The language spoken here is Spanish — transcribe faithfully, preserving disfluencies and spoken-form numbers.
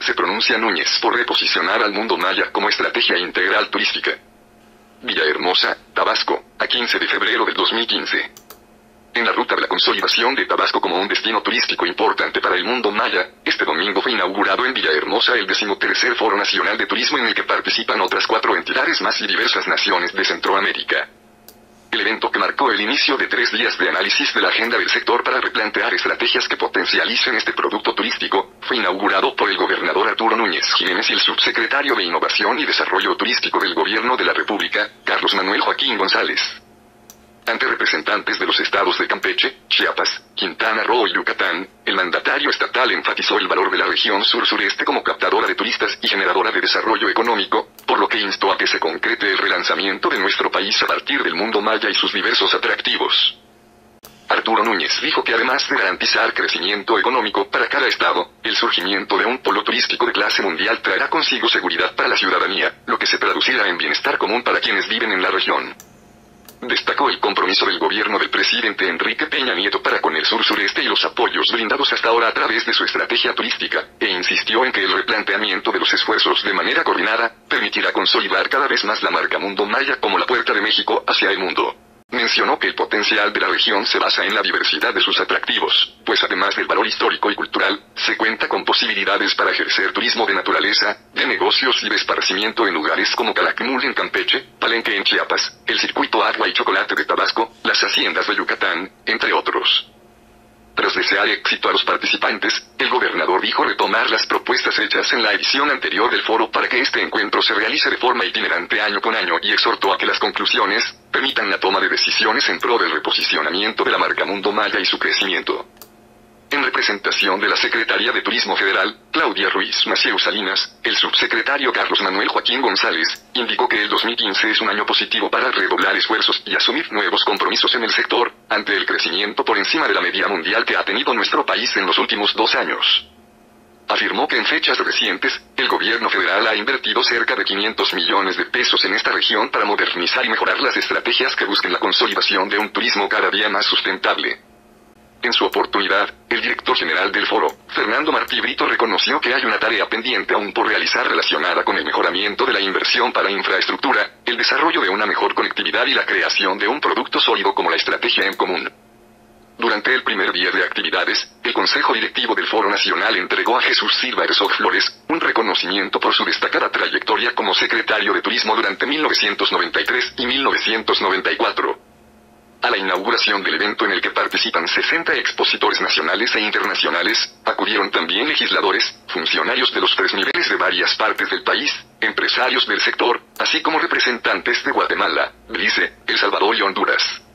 se pronuncia Núñez por reposicionar al mundo maya como estrategia integral turística. Villahermosa, Tabasco, a quince de febrero del dos mil quince. En la ruta de la consolidación de Tabasco como un destino turístico importante para el mundo maya, este domingo fue inaugurado en Villahermosa el decimotercer Foro Nacional de Turismo en el que participan otras cuatro entidades más y diversas naciones de Centroamérica. El evento, que marcó el inicio de tres días de análisis de la agenda del sector para replantear estrategias que potencialicen este producto turístico, fue inaugurado por el gobernador Arturo Núñez Jiménez y el subsecretario de Innovación y Desarrollo Turístico del Gobierno de la República, Carlos Manuel Joaquín González. Ante representantes de los estados de Campeche, Chiapas, Quintana Roo y Yucatán, el mandatario estatal enfatizó el valor de la región sur-sureste como captadora de turistas y generadora de desarrollo económico, por lo que instó a que se concrete el relanzamiento de nuestro país a partir del mundo maya y sus diversos atractivos. Arturo Núñez dijo que además de garantizar crecimiento económico para cada estado, el surgimiento de un polo turístico de clase mundial traerá consigo seguridad para la ciudadanía, lo que se traducirá en bienestar común para quienes viven en la región. Destacó el compromiso del gobierno del presidente Enrique Peña Nieto para con el sur-sureste y los apoyos brindados hasta ahora a través de su estrategia turística, e insistió en que el replanteamiento de los esfuerzos de manera coordinada permitirá consolidar cada vez más la marca Mundo Maya como la puerta de México hacia el mundo. Mencionó que el potencial de la región se basa en la diversidad de sus atractivos, pues además del valor histórico y cultural, se cuenta con posibilidades para ejercer turismo de naturaleza, de negocios y de esparcimiento en lugares como Calakmul en Campeche, Palenque en Chiapas, el circuito Agua y Chocolate de Tabasco, las haciendas de Yucatán, entre otros. Tras desear éxito a los participantes, el gobernador dijo retomar las propuestas hechas en la edición anterior del foro para que este encuentro se realice de forma itinerante año con año y exhortó a que las conclusiones permitan la toma de decisiones en pro del reposicionamiento de la marca Mundo Maya y su crecimiento. En representación de la Secretaría de Turismo Federal, Claudia Ruiz Macieu Salinas, el subsecretario Carlos Manuel Joaquín González, indicó que el dos mil quince es un año positivo para redoblar esfuerzos y asumir nuevos compromisos en el sector, ante el crecimiento por encima de la media mundial que ha tenido nuestro país en los últimos dos años. Afirmó que en fechas recientes, el gobierno federal ha invertido cerca de quinientos millones de pesos en esta región para modernizar y mejorar las estrategias que busquen la consolidación de un turismo cada día más sustentable. En su oportunidad, el director general del foro, Fernando Martí Brito, reconoció que hay una tarea pendiente aún por realizar relacionada con el mejoramiento de la inversión para infraestructura, el desarrollo de una mejor conectividad y la creación de un producto sólido como la estrategia en común. Durante el primer día de actividades, el Consejo Directivo del Foro Nacional entregó a Jesús Silva Herzog Flores un reconocimiento por su destacada trayectoria como secretario de Turismo durante mil novecientos noventa y tres y mil novecientos noventa y cuatro. A la inauguración del evento, en el que participan sesenta expositores nacionales e internacionales, acudieron también legisladores, funcionarios de los tres niveles de varias partes del país, empresarios del sector, así como representantes de Guatemala, Belice, El Salvador y Honduras.